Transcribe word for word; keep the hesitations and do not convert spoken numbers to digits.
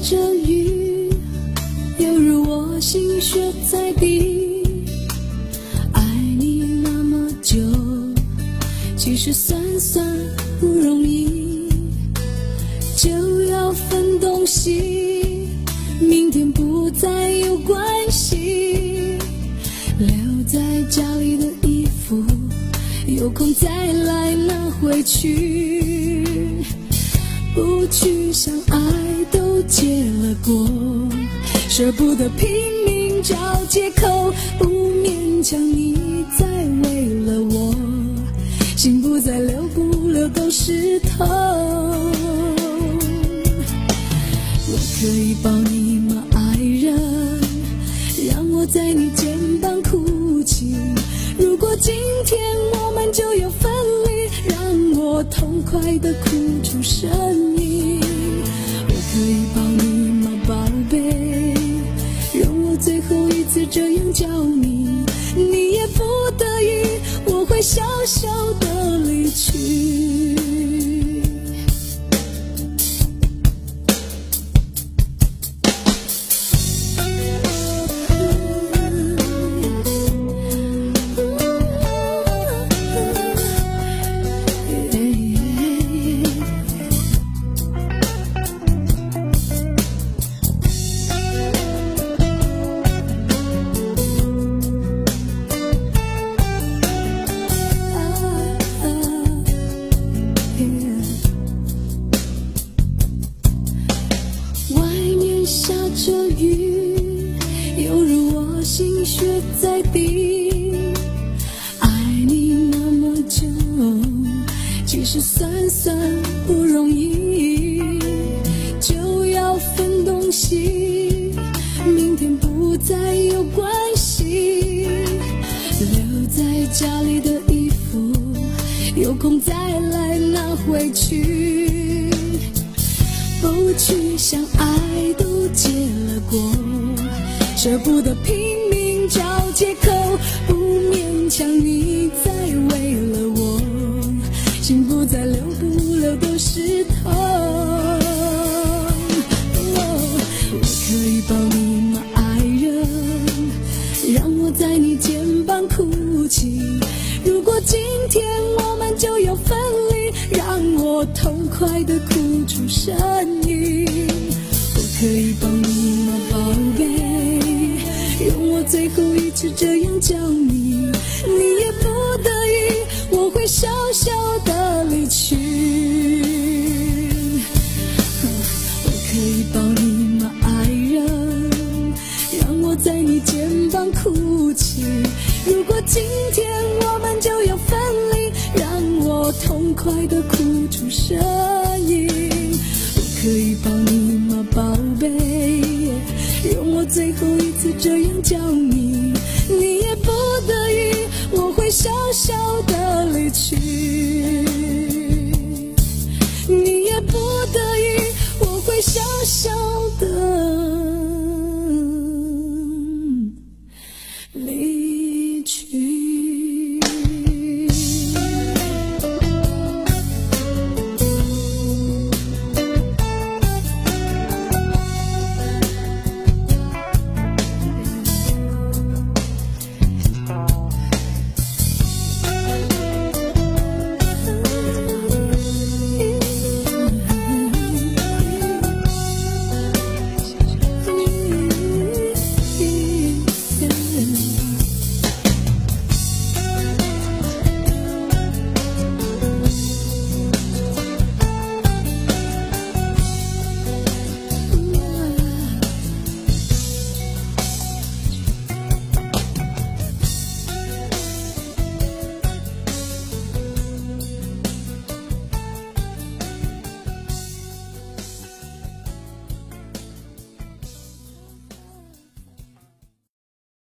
着雨，犹如我心血在滴。爱你那么久，其实算算不容易，就要分东西，明天不再有关系。留在家里的衣服，有空再来拿回去。不去想爱都结了果，舍不得拼命找借口，不勉强你再为了我，心不再流不流都湿透。我可以抱你吗，爱人？让我在你肩膀哭泣。如果今天我们就要分离，让我痛快地哭出声音。我可以抱你吗，宝贝？让我最后一次这样叫你，你也不得已，我会笑笑地离去。下着雨，犹如我心血在滴。爱你那么久，其实算算不容易，就要分东西，明天不再有关系。留在家里的衣服，有空再来拿回去。不去想爱都结了果，舍不得拼命找借口，不勉强你再为了我，心不再流不流都湿透。我可以抱你吗，爱人？让我在你肩膀哭泣。如果今天我们就要分离，让我痛快地哭出声音。我可以抱你吗，宝贝？用我最后一次这样叫你，你也不得已，我会笑笑地离去。我可以抱你吗，爱人？让我在你肩膀哭泣。如果今天我们就要分离，让我痛快地哭出声音。我可以抱你吗，宝贝？用我最后一次这样叫你。